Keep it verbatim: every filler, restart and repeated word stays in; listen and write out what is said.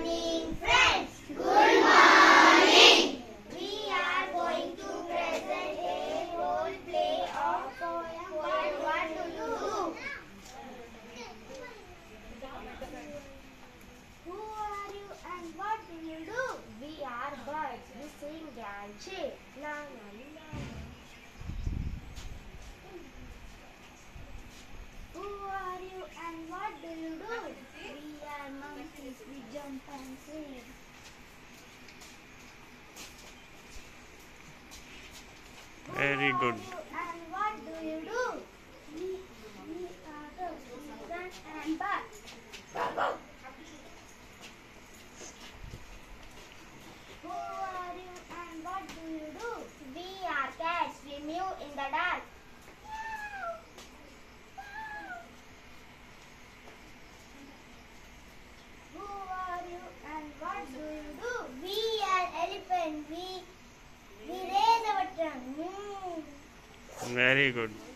morning, friends. Good morning. We are going to present a role play of poem. What do you do? Who are you and what do you do? We are birds. We sing and chirp. La la la. Who are you and what do you do? We are monkeys. We jump and sing. Very good. Who are you and what do you do? We, we are dogs. We run and bark. Who are you and what do you do? We are cats. We mew in the dark. Who are you and what do you do? We are elephant. We we raise our tongue. Mm. Very good.